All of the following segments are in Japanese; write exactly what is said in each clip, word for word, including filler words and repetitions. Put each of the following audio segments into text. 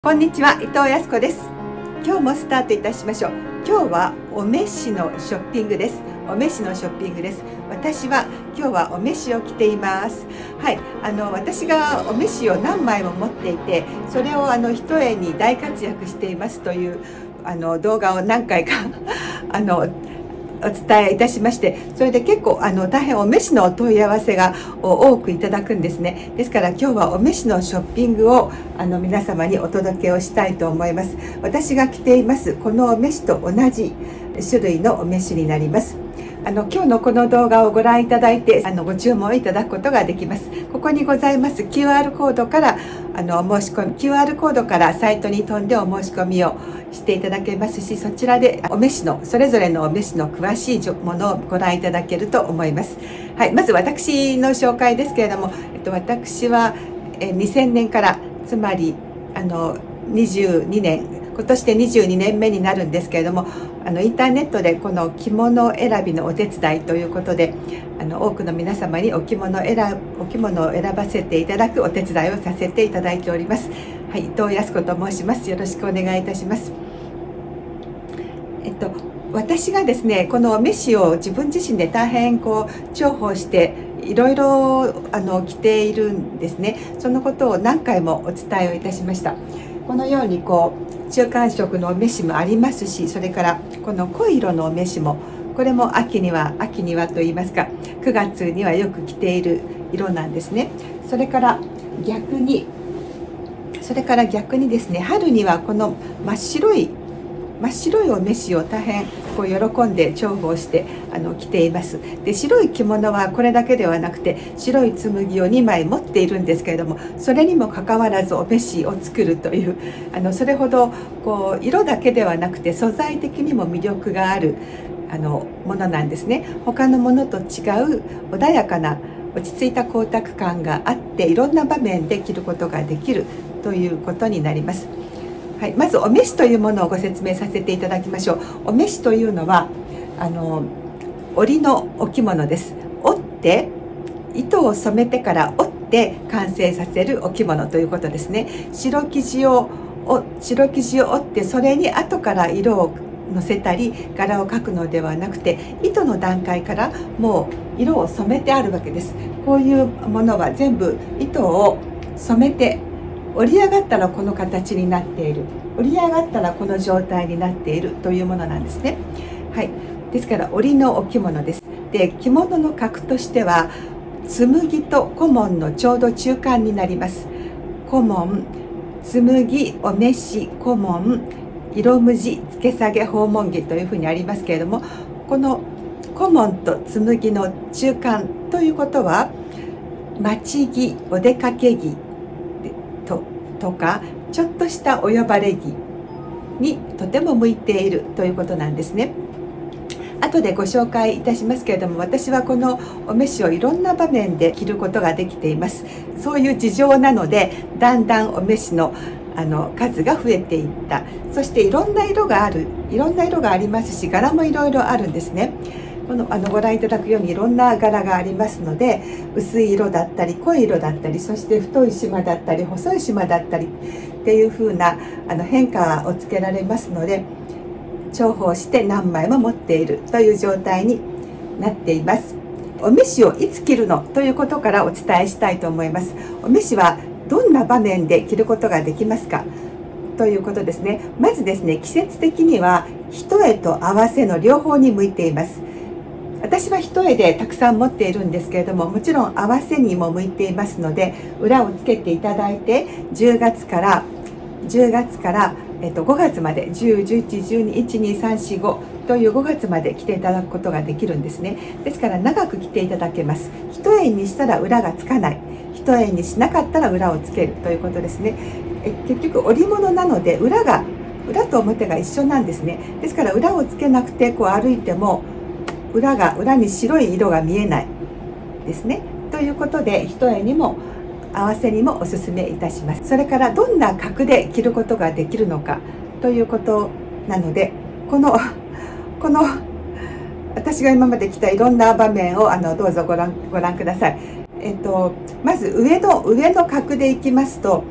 こんにちは、伊藤康子です。今日もスタートいたしましょう。今日はお召しのショッピングです。お召しのショッピングです。私は今日はお召しを着ています。はい、あの私がお召しを何枚も持っていて、それをあの一重に大活躍していますというあの動画を何回かあのお伝えいたしまして、それで結構あの大変お召しのお問い合わせが多くいただくんですね。ですから今日はお召しのショッピングをあの皆様にお届けをしたいと思います。私が着ていますこのお召しと同じ種類のお召しになります。あの今日のこの動画をご覧いただいてあのご注文いただくことができます。ここにございます キューアール コードからあの申し込み キューアール コードからサイトに飛んでお申し込みをしていただけますし、そちらでお召しのそれぞれのお召しの詳しいものをご覧いただけると思います。はい、まず私の紹介ですけれども、えっと、私はにせんねんから、つまりあのにじゅうにねん今年でにじゅうにねんめになるんですけれども、あのインターネットでこの着物選びのお手伝いということであの多くの皆様にお着物選お着物を選ばせていただくお手伝いをさせていただいております。はい、伊藤康子と申します。よろしくお願いいたします。えっと私がですね、このお召しを自分自身で大変こう重宝していろいろあの着ているんですね。そのことを何回もお伝えをいたしました。このようにこう中間色のお召しもありますし、それからこの濃い色のお召しも、これも秋には秋にはといいますかくがつにはよく着ている色なんですね。それから逆にそれから逆にですね、春にはこの真っ白い真っ白いお召しを大変こう喜んで重宝してあの着ています。で、白い着物はこれだけではなくて白い紬をにまい持っているんですけれども、それにもかかわらずお召しを作るというあのそれほどこう色だけではなくて素材的にも魅力があるあのものなんですね。他のものと違う穏やかな落ち着いた光沢感があって、いろんな場面で着ることができるということになります。はい、まずお召しというものをご説明させていただきましょう。お召しというのはあの織のお着物です。織って糸を染めてから織って完成させるお着物ということですね。白生地を白生地を織ってそれに後から色をのせたり柄を描くのではなくて、糸の段階からもう色を染めてあるわけです。こういうものは全部糸を染めて織り上がったらこの形になっている、織り上がったらこの状態になっているというものなんですね。はい、ですから織のお着物です。で、着物の格としては紬と小紋のちょうど中間になります。小紋、紬、お召し、小紋、色無地、付け下げ、訪問着というふうにありますけれども、この小紋と紬の中間ということは待ち着、お出かけ着と, とかちょっとしたお呼ばれ着にとても向いているということなんですね。後でご紹介いたしますけれども、私はこのお召しをいろんな場面で着ることができています。そういう事情なのでだんだんお召しのあの数が増えていった。そしていろんな色があるいろんな色がありますし、柄もいろいろあるんですね。このあのご覧いただくようにいろんな柄がありますので、薄い色だったり濃い色だったり、そして太い縞だったり細い縞だったりっていう風なあの変化をつけられますので、重宝して何枚も持っているという状態になっています。お召しをいつ着るのということからお伝えしたいと思います。お召しはどんな場面で着ることができますかということですね。まずですね、季節的には一重と合わせの両方に向いています。私は一重でたくさん持っているんですけれども、もちろん合わせにも向いていますので、裏をつけていただいてじゅうがつからじゅうがつからえっとごがつまでじゅう、じゅういち、じゅうに、いち、に、さん、し、ごというごがつまで着ていただくことができるんですね。ですから長く着ていただけます。一重にしたら裏がつかない、一重にしなかったら裏をつけるということですね。え結局織物なので裏が裏と表が一緒なんですね。ですから裏をつけなくてこう歩いても裏が裏に白い色が見えないですね。ということで一重にも合わせにもおすすめいたします。それからどんな格で着ることができるのかということなので、このこの私が今まで着たいろんな場面をあのどうぞご覧ご覧ください。えっとまず上の上の格でいきますと、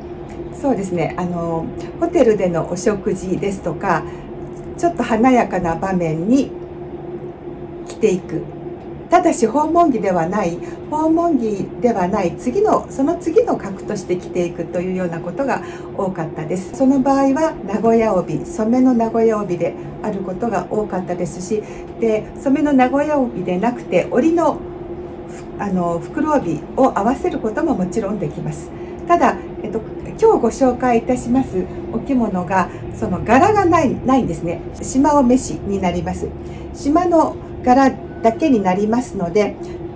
そうですね、あのホテルでのお食事ですとか、ちょっと華やかな場面に着ていく。ただし訪問着ではない訪問着ではない次のその次の格として着ていくというようなことが多かったです。その場合は名古屋帯、染めの名古屋帯であることが多かったですし、で染めの名古屋帯でなくて織のあの袋帯を合わせることももちろんできます。ただ、えっと、今日ご紹介いたしますお着物がその柄がないないんですね。縞お召しになります。縞の柄だけになりますので、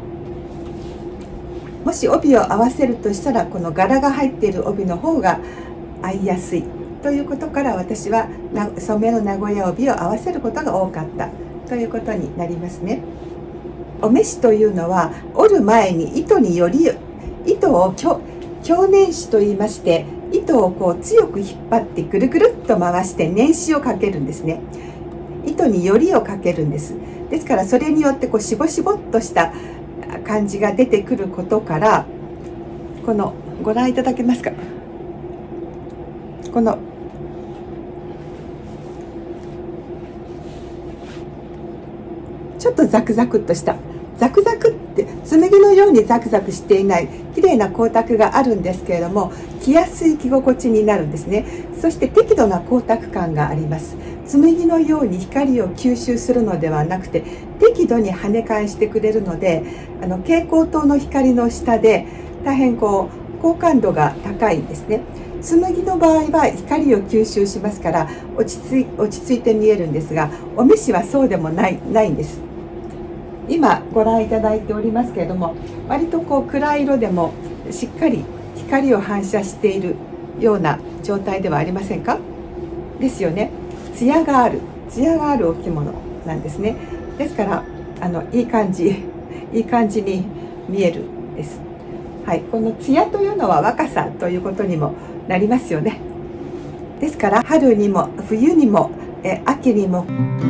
もし帯を合わせるとしたらこの柄が入っている帯の方が合いやすいということから、私は染めの名古屋帯を合わせることが多かったということになりますね。お召しというのは織る前に糸により糸を強捻糸といいまして、糸をこう強く引っ張ってぐるぐるっと回して捻糸をかけるんですね。糸によりをかけるんです。ですからそれによってこうしぼしぼっとした感じが出てくることから、このご覧いただけますか、このちょっとザクザクっとしたザクザクって紬のようにザクザクしていない綺麗な光沢があるんですけれども、着やすい着心地になるんですね。そして適度な光沢感があります。紬のように光を吸収するのではなくて、適度に跳ね返してくれるので、あの蛍光灯の光の下で大変こう好感度が高いんですね。紬の場合は光を吸収しますから落ち着い、落ち着いて見えるんですが、お召しはそうでもないないんです。今ご覧いただいておりますけれども、割とこう暗い色でもしっかり光を反射しているような状態ではありませんか？ですよね。艶がある艶があるお着物なんですね。ですからあのいい感じいい感じに見えるです。はい、この艶というのは若さということにもなりますよね。ですから春にも冬にもえ秋にも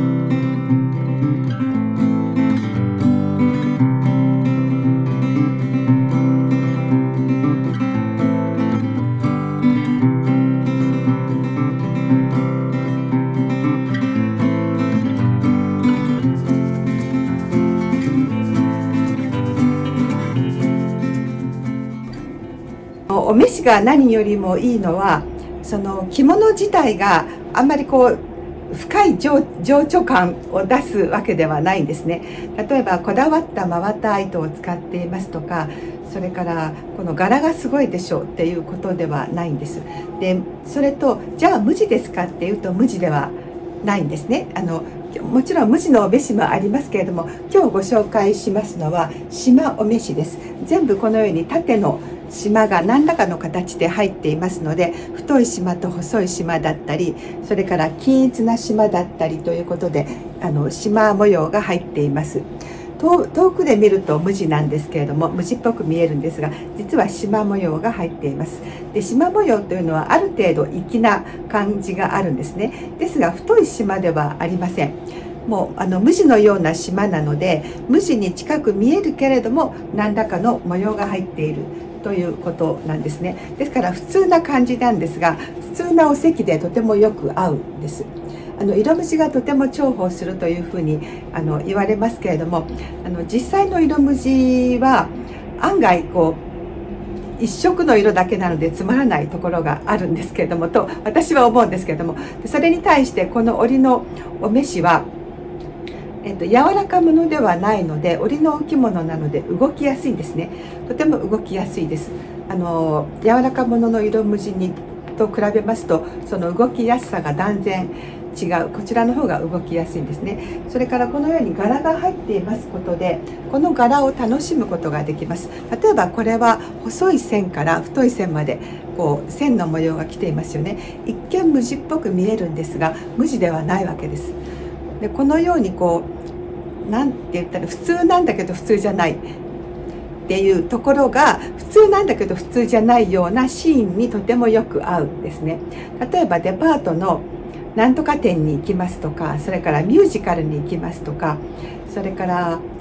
お召しが何よりもいいのは、その着物自体があんまりこう深い情緒感を出すわけではないんですね。例えばこだわった真綿糸を使っていますとか、それからこの柄がすごいでしょうっていうことではないんです。でそれとじゃあ無地ですかっていうと無地ではないんですね。あのもちろん無地のお召しもありますけれども、今日ご紹介しますのは縞お召しです。全部このように縦の縞が何らかの形で入っていますので、太い縞と細い縞だったり、それから均一な縞だったりということで、あの縞模様が入っています。遠くで見ると無地なんですけれども、無地っぽく見えるんですが、実は縞模様が入っています。で縞模様というのはある程度粋な感じがあるんですね。ですが太い縞ではありません。もうあの無地のような縞なので、無地に近く見えるけれども何らかの模様が入っているということなんですね。ですから普通な感じなんですが、普通なお席でとてもよく合うんです。あの色無地がとても重宝するというふうにあの言われますけれども、あの実際の色無地は案外こう一色の色だけなのでつまらないところがあるんですけれどもと私は思うんですけれども、それに対してこの織のお召しはえっと、柔らかものではないので、織のお着物なので動きやすいんですね。とても動きやすいです。あの柔らかものの色無地にと比べますと、その動きやすさが断然違う。こちらの方が動きやすいんですね。それからこのように柄が入っていますことで、この柄を楽しむことができます。例えばこれは細い線から太い線までこう線の模様が来ていますよね。一見無地っぽく見えるんですが、無地ではないわけです。でこのようにこうなんて言ったら普通なんだけど普通じゃないっていうところが、普通なんだけど普通じゃないようなシーンにとてもよく合うんですね。例えばデパートのなんとか店に行きますとか、それからミュージカルに行きますとか、それから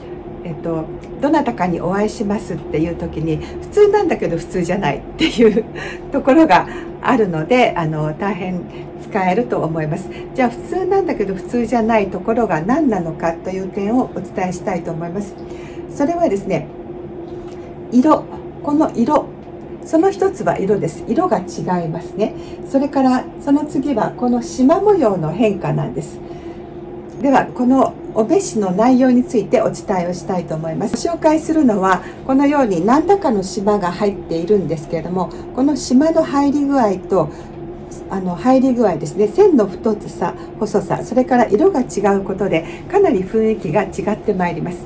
えっと、どなたかにお会いしますっていう時に普通なんだけど普通じゃないっていうところがあるので、あの大変使えると思います。じゃあ普通なんだけど普通じゃないところが何なのかという点をお伝えしたいと思います。それはですね、色、この色、その一つは色です。色が違いますね。それからその次はこの縞模様の変化なんです。ではこのお召しの内容についてお伝えをしたいと思います。紹介するのはこのように何らかの縞が入っているんですけれども、この縞の入り具合とあの入り具合ですね、線の太さ、細さ、それから色が違うことでかなり雰囲気が違ってまいります。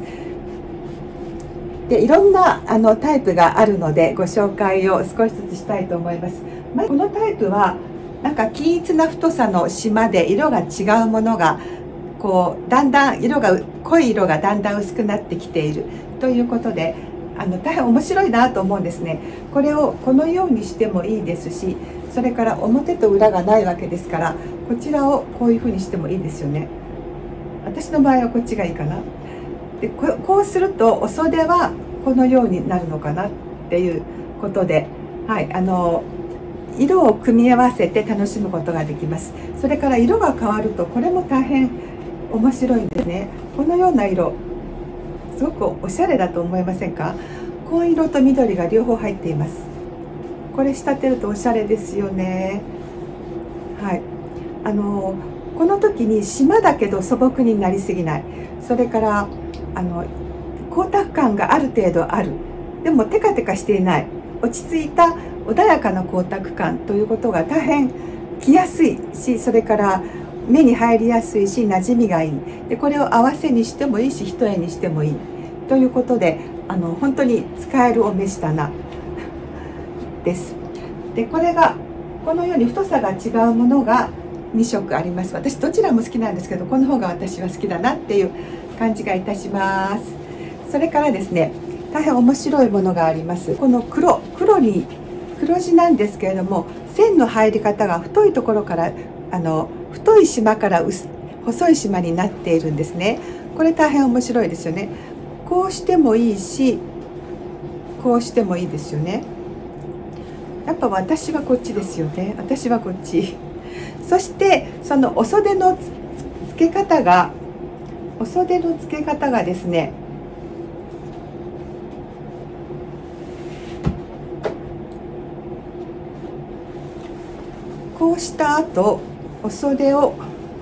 でいろんなあのタイプがあるのでご紹介を少しずつしたいと思います。まずこのタイプはなんか均一な太さの縞で色が違うものがこうだんだん色が濃い色がだんだん薄くなってきているということで、あの大変面白いなと思うんですね。これをこのようにしてもいいですし、それから表と裏がないわけですからこちらをこういうふうにしてもいいですよね。私の場合はこっちがいいかな。でここうするとお袖はこのようになるのかなっていうことで、はい、あの色を組み合わせて楽しむことができます。それから色が変わるとこれも大変面白いんですね。このような色すごくおしゃれだと思いませんか？紺色と緑が両方入っています。これ仕立てるとおしゃれですよね。はい、あのこの時に縞だけど素朴になりすぎない、それからあの光沢感がある程度ある、でもテカテカしていない、落ち着いた穏やかな光沢感ということが大変着やすいし、それから目に入りやすいし馴染みがいい。でこれを合わせにしてもいいし一重にしてもいいということで、あの本当に使えるお召し棚です。でこれがこのように太さが違うものがに色あります。私どちらも好きなんですけど、この方が私は好きだなっていう感じがいたします。それからですね、大変面白いものがあります。この黒黒に黒地なんですけれども、線の入り方が太いところからあの太い縞から薄細い縞になっているんですね。これ大変面白いですよね。こうしてもいいしこうしてもいいですよね。やっぱ私はこっちですよね。私はこっち。そしてそのお袖の付け方がお袖の付け方がですね、こうした後お袖を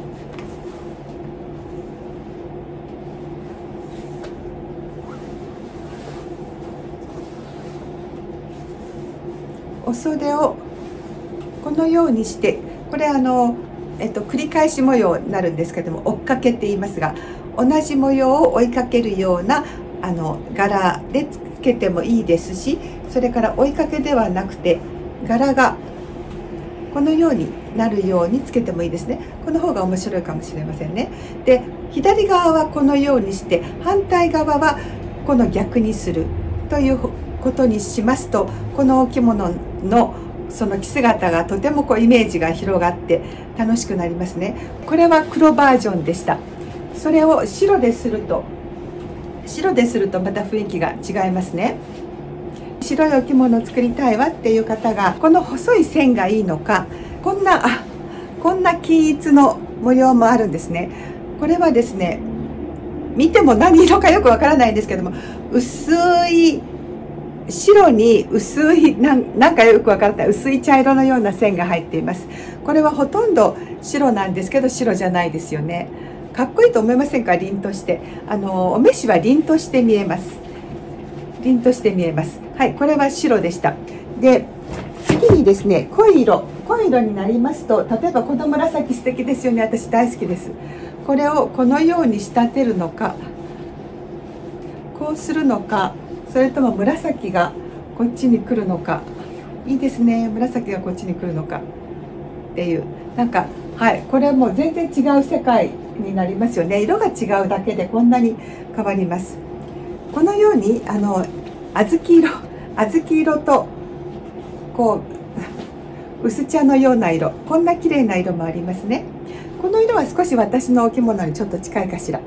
お袖をこのようにして、これあの、えっと、繰り返し模様になるんですけども、追っかけって言いますが、同じ模様を追いかけるようなあの柄でつけてもいいですし、それから追いかけではなくて柄がこのようになるようにつけてもいいですね。この方が面白いかもしれませんね。で左側はこのようにして、反対側はこの逆にするということにしますと、このお着物のその着姿がとてもこうイメージが広がって楽しくなりますね。これは黒バージョンでした。それを白ですると白でするとまた雰囲気が違いますね。白いお着物を作りたいわっていう方が、この細い線がいいのか、こんなあこんな均一の模様もあるんですね。これはですね、見ても何色かよくわからないんですけども、薄い白に薄いなんなんかよくわからない薄い茶色のような線が入っています。これはほとんど白なんですけど、白じゃないですよね。かっこいいと思いませんか？凛として、あのお召しは凛として見えます。凛として見えます。はい、これは白でした。で次にですね、濃い色濃い色になりますと、例えばこの紫素敵ですよね。私大好きです。これをこのように仕立てるのか、こうするのか、それとも紫がこっちに来るのか。いいですね、紫がこっちに来るのかっていう、なんかはい、これも全然違う世界になりますよね。色が違うだけでこんなに変わります。このようにあの小豆色小豆色とこう薄茶のような色、こんな綺麗な色もありますね。この色は少し私のお着物にちょっと近いかしら。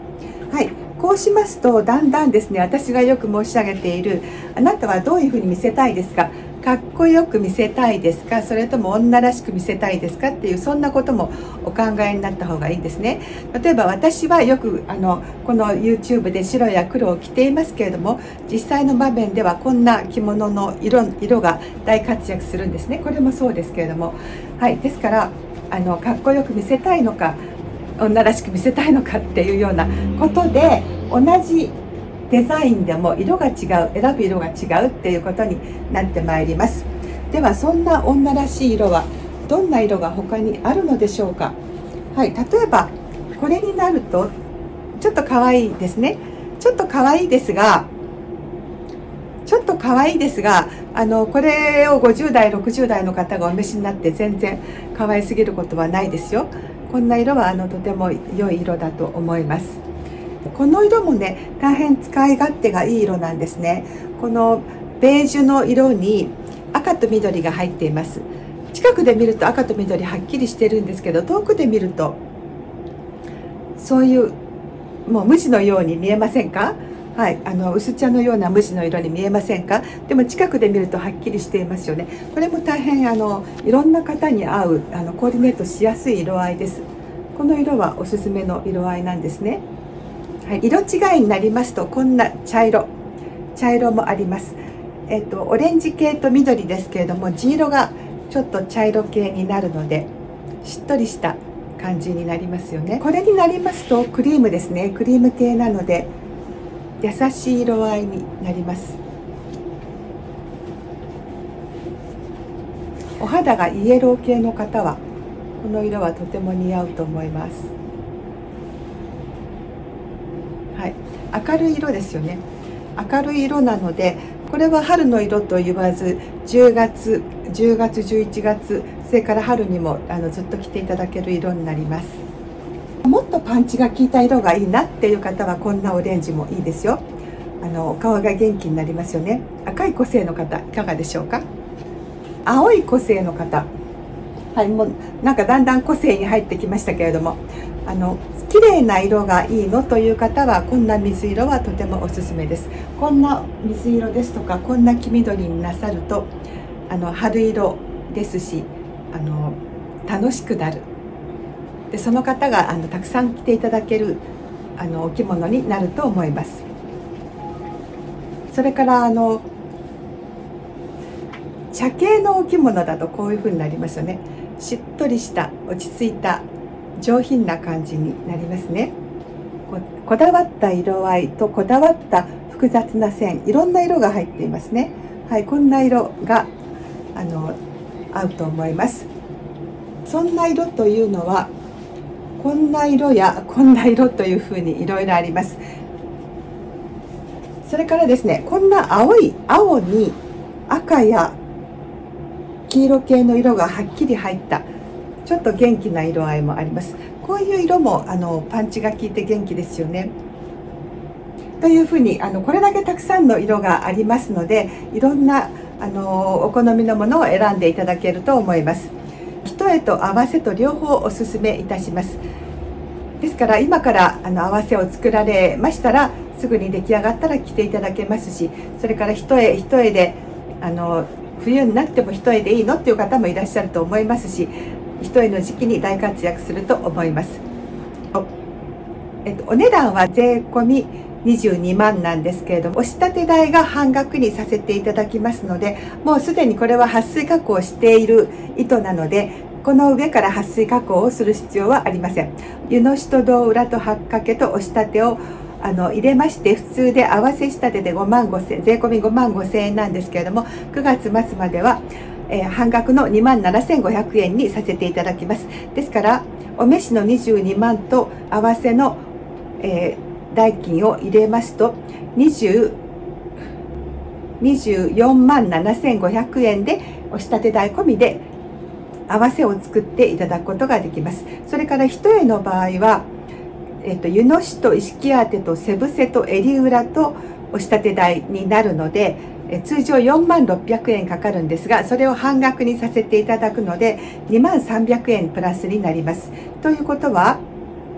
はい、こうしますとだんだんですね、私がよく申し上げている、あなたはどういうふうに見せたいですか、かっこよく見せたいですか、それとも女らしく見せたいですかっていう、そんなこともお考えになった方がいいんですね。例えば私はよくあのこの ユーチューブ で白や黒を着ていますけれども、実際の場面ではこんな着物の 色, 色が大活躍するんですね。これもそうですけれども、はい、ですからあのかっこよく見せたいのか女らしく見せたいのかっていうようなことで、同じデザインでも色が違う、選ぶ色が違うっていうことになってまいります。ではそんな女らしい色はどんな色が他にあるのでしょうか。はい、例えばこれになるとちょっと可愛いですね。ちょっと可愛いですがちょっと可愛いですがあのこれをごじゅう代ろくじゅう代の方がお召しになって全然可愛すぎることはないですよ。こんな色はあのとても良い色だと思います。この色もね、大変使い勝手がいい色なんですね。このベージュの色に赤と緑が入っています。近くで見ると赤と緑はっきりしてるんですけど、遠くで見るとそういうもう無地のように見えませんか。はい、あの薄茶のような無地の色に見えませんか。でも近くで見るとはっきりしていますよね。これも大変あのいろんな方に合うあのコーディネートしやすい色合いです。この色はおすすめの色合いなんですね。はい、色違いになりますとこんな茶色茶色もあります。えっとオレンジ系と緑ですけれども、地色がちょっと茶色系になるのでしっとりした感じになりますよね。これになりますとクリームですね。クリーム系なので優しい色合いになります。お肌がイエロー系の方はこの色はとても似合うと思います。はい、明るい色ですよね。明るい色なので、これは春の色と言わずじゅうがつじゅうがつじゅういちがつ、それから春にもあのずっと着ていただける色になります。もっとパンチが効いた色がいいなっていう方はこんなオレンジもいいですよ。あのお顔が元気になりますよね。赤い個性の方いかがでしょうか。青い個性の方、はい、もうなんかだんだん個性に入ってきましたけれども、あの綺麗な色がいいのという方はこんな水色はとてもおすすめです。こんな水色ですとかこんな黄緑になさるとあの春色ですし、あの楽しくなる。でその方があのたくさん着ていただけるあのお着物になると思います。それからあの茶系のお着物だとこういう風になりますよね。しっとりした落ち着いた上品な感じになりますね。 こ, こだわった色合いとこだわった複雑な線、いろんな色が入っていますね。はい、こんな色があの合うと思います。そんな色というのはこんな色やこんな色というふうにいろいろあります。それからですね、こんな青い青に赤や黄色系の色がはっきり入ったちょっと元気な色合いもあります。こういう色もあのパンチが効いて元気ですよね。というふうにあのこれだけたくさんの色がありますので、いろんなあのお好みのものを選んでいただけると思います。一重と合わせと両方おすすめいたします。ですから今からあの合わせを作られましたらすぐに出来上がったら着ていただけますし、それから一重一重であの冬になっても一重でいいのっていう方もいらっしゃると思いますし、一重の時期に大活躍すると思います。えっと、お値段は税込みにじゅうにまんなんですけれども、お仕立て代が半額にさせていただきますので、もうすでにこれは撥水加工をしている糸なので、この上から撥水加工をする必要はありません。湯のしと胴裏と八掛けとお仕立てをあの入れまして、普通で合わせ仕立てでごまんごせんえん、税込みごまんごせんえんなんですけれども、くがつ末までは、えー、半額のにまんななせんごひゃくえんにさせていただきます。ですからお召しのにじゅうにまんと合わせの、えー、代金を入れますとにじゅうよんまんななせんごひゃくえんでお仕立て代込みで合わせを作っていただくことができます。それから一重の場合は、えっと、湯のしと石木当てと背伏せと襟裏とお仕立て代になるので、え通常よんまんろっぴゃくえんかかるんですが、それを半額にさせていただくのでにまんさんびゃくえんプラスになります。ということは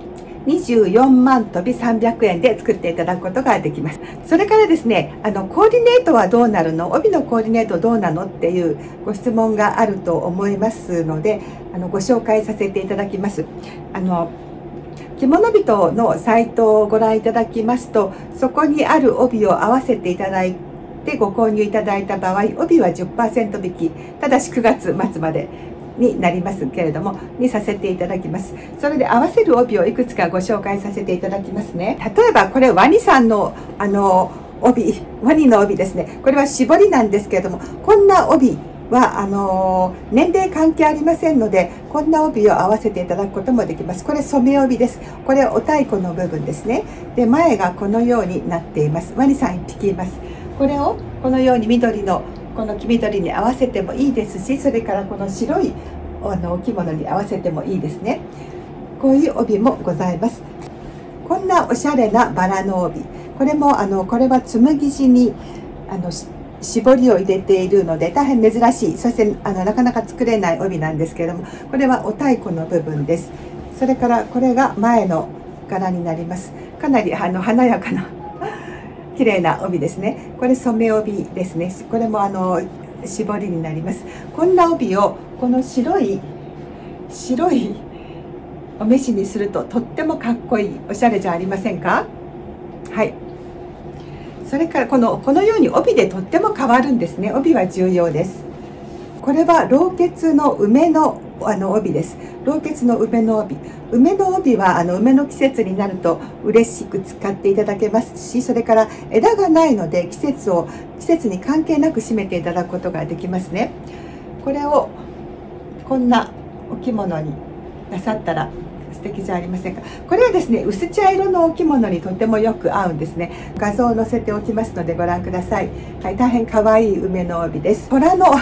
にじゅうよんまんとびさんびゃくえんで作っていただくことができます。それからですね、あのコーディネートはどうなるの、帯のコーディネートどうなのっていうご質問があると思いますので、あのご紹介させていただきます。あの着物人のサイトをご覧いただきますと、そこにある帯を合わせていただいてご購入いただいた場合、帯は じゅっパーセント 引き、ただしくがつまつまでになりますけれども、にさせていただきます。それで合わせる帯をいくつかご紹介させていただきますね。例えばこれワニさんのあの帯、ワニの帯ですね。これは絞りなんですけれども、こんな帯はあの年齢関係ありませんので、こんな帯を合わせていただくこともできます。これ染め帯です。これお太鼓の部分ですね。で、前がこのようになっています。ワニさんいっぴきいます。これをこのように緑のこの黄緑に合わせてもいいですし、それからこの白いあのお着物に合わせてもいいですね。こういう帯もございます。こんなおしゃれなバラの帯、これもあのこれは紬地にあの絞りを入れているので大変珍しい、そしてあのなかなか作れない帯なんですけれども、これはお太鼓の部分です。それからこれが前の柄になります。かなりあの華やかな綺麗な帯ですね。これ染め帯ですね。これもあの絞りになります。こんな帯をこの白い白いお召しにするととってもかっこいい、おしゃれじゃありませんか。はい。それからこのこのように帯でとっても変わるんですね。帯は重要です。これは老血の梅のあの帯です。老血の梅の帯。梅の帯はあの梅の季節になると嬉しく使っていただけますし、それから枝がないので季節を季節に関係なく締めていただくことができますね。これをこんなお着物になさったら素敵じゃありませんか。これはですね、薄茶色のお着物にとてもよく合うんですね。画像を載せておきますのでご覧ください。はい、大変可愛い梅の帯です。虎の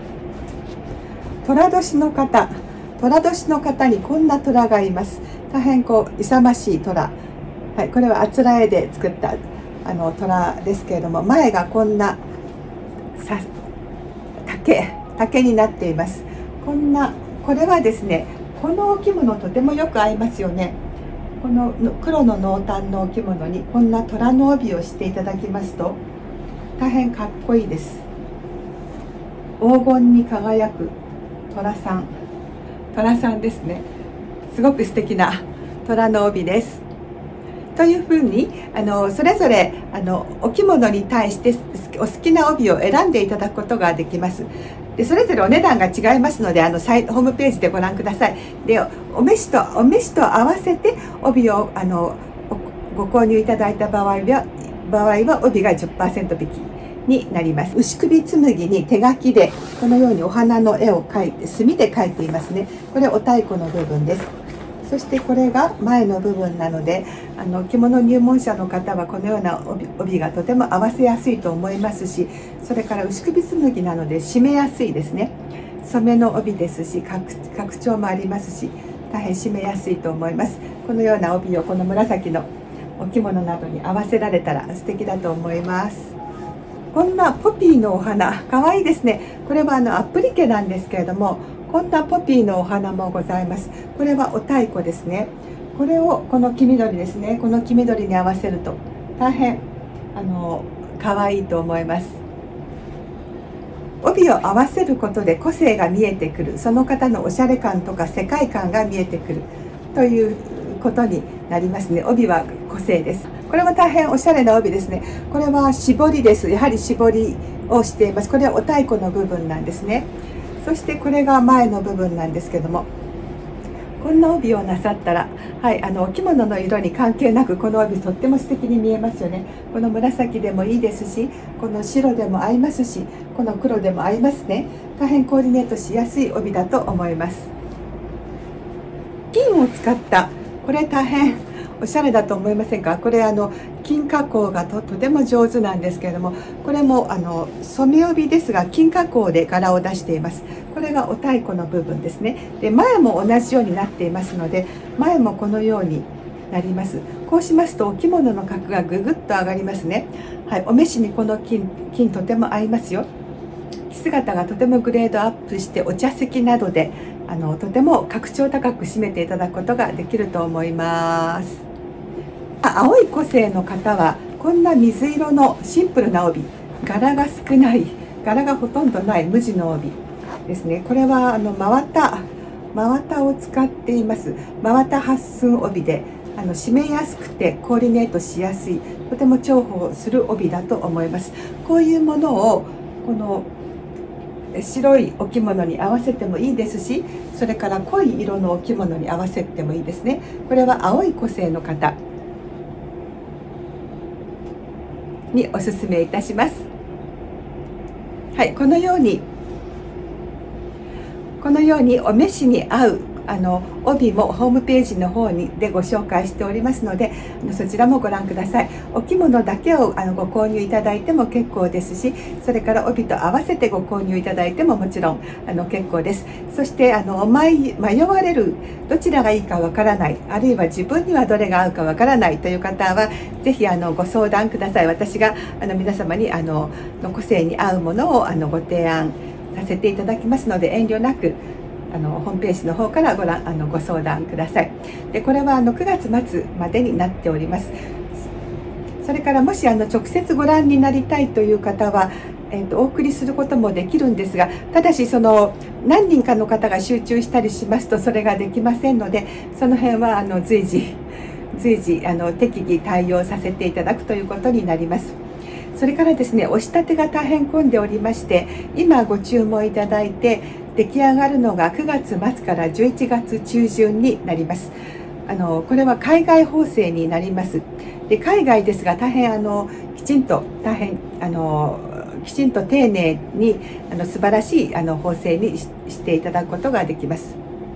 虎年の方、虎年の方にこんな虎がいます。大変こう勇ましい虎。はい、これはあつらえで作ったあの虎ですけれども、前がこんなさ竹竹になっています。こんなこれはですね、このお着物とてもよく合いますよね。この黒の濃淡のお着物にこんな虎の帯をしていただきますと大変かっこいいです。黄金に輝く虎さん、虎さんですね。すごく素敵な虎の帯です。というふうにあのそれぞれあのお着物に対してお好きな帯を選んでいただくことができます。でそれぞれお値段が違いますので、あのサイトホームページでご覧ください。でお召しとお召しと合わせて帯をあのご購入いただいた場合は場合は帯が じゅっパーセント 引きになります。牛首紬に手書きでこのようにお花の絵を描いて墨で描いていますね。これお太鼓の部分です。そしてこれが前の部分なので、あの着物入門者の方はこのような 帯, 帯がとても合わせやすいと思いますし、それから牛首紬なので締めやすいですね。染めの帯ですし 拡, 拡張もありますし、大変締めやすいと思います。このような帯をこの紫のお着物などに合わせられたら素敵だと思います。こんなポピーのお花かわいいですね。これはあのアップリケなんですけれども、こんなポピーのお花もございます。これはお太鼓ですね。これをこの黄緑ですね。この黄緑に合わせると大変あの可愛いと思います。帯を合わせることで個性が見えてくる、その方のおしゃれ感とか世界観が見えてくるということになりますね。帯は個性です。これも大変おしゃれな帯ですね。これは絞りです。やはり絞りをしています。これはお太鼓の部分なんですね。そしてこれが前の部分なんですけども、こんな帯をなさったら、はい、あのお着物の色に関係なくこの帯とっても素敵に見えますよね。この紫でもいいですし、この白でも合いますし、この黒でも合いますね。大変コーディネートしやすい帯だと思います。金を使ったこれ大変おしゃれだと思いませんか。これあの金加工が と, とても上手なんですけれども、これもあの染め帯ですが金加工で柄を出しています。これがお太鼓の部分ですね。で前も同じようになっていますので、前もこのようになります。こうしますとお着物の格がぐぐっと上がりますね。はい、お召しにこの 金, 金とても合いますよ。姿がとてもグレードアップして、お茶席などであのとても格調高く締めていただくことができると思います。青い個性の方はこんな水色のシンプルな帯、柄が少ない柄がほとんどない無地の帯ですね。これはあの真綿真綿を使っています。真綿はっ寸帯であの締めやすくてコーディネートしやすい、とても重宝する帯だと思います。こういうものをこの白いお着物に合わせてもいいですし、それから濃い色のお着物に合わせてもいいですね。これは青い個性の方におすすめいたします。はい、このようにこのようにお召しに合うあの帯もホームページの方にでご紹介しておりますので、そちらもご覧ください。お着物だけをあのご購入いただいても結構ですし、それから帯と合わせてご購入いただいてももちろんあの結構です。そしてあの迷迷われる、どちらがいいかわからない、あるいは自分にはどれが合うかわからないという方はぜひあのご相談ください。私があの皆様にあのの個性に合うものをあのご提案させていただきますので、遠慮なくあのホームページの方からご覧あのご相談ください。でこれはあのくがつ末までになっております。それからもしあの直接ご覧になりたいという方は、えー、とお送りすることもできるんですが、ただしその何人かの方が集中したりしますとそれができませんので、その辺はあの随時随時あの適宜対応させていただくということになります。それからですね、お仕立てが大変混んでおりまして、今ご注文いただいて出来上がるのがくがつ末からじゅういちがつ中旬になります。あのこれは海外縫製になります。で海外ですが大変あのきちんと大変あのきちんと丁寧にあの素晴らしいあの縫製に し, していただくことができます。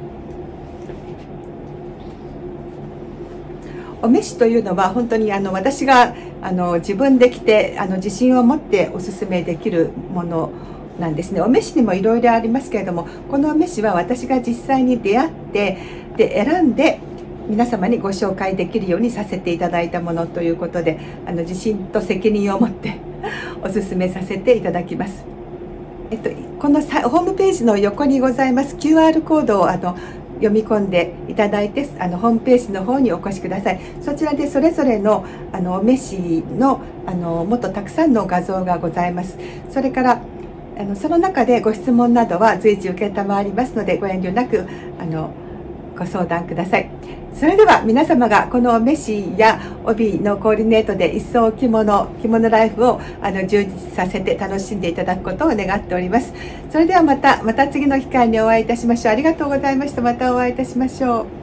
お召しというのは本当にあの私があの自分で着てあの自信を持っておすすめできるものなんですね。お召しにもいろいろありますけれども、このお召しは私が実際に出会ってで選んで皆様にご紹介できるようにさせていただいたものということで、あの自信と責任を持っておすすめさせていただきます。えっと、このさホームページの横にございます キューアール コードをあの読み込んでいただいて、あのホームページの方にお越しください。そちらでそれぞれのあのお召しのあのもっとたくさんの画像がございます。それからあのその中でご質問などは随時受けたまわりますので、ご遠慮なくあのご相談ください。それでは皆様がこのお召しや帯のコーディネートで一層着物着物ライフをあの充実させて楽しんでいただくことを願っております。それではまたまた次の機会にお会いいたしましょう。ありがとうございました。またお会いいたしましょう。